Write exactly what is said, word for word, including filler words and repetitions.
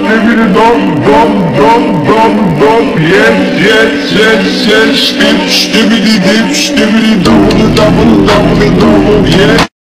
Stibbity dum dum dum dum dum. Yes, yes, yes, yes. Stib, stibbity dip, stibbity double, double, double, double. Yes.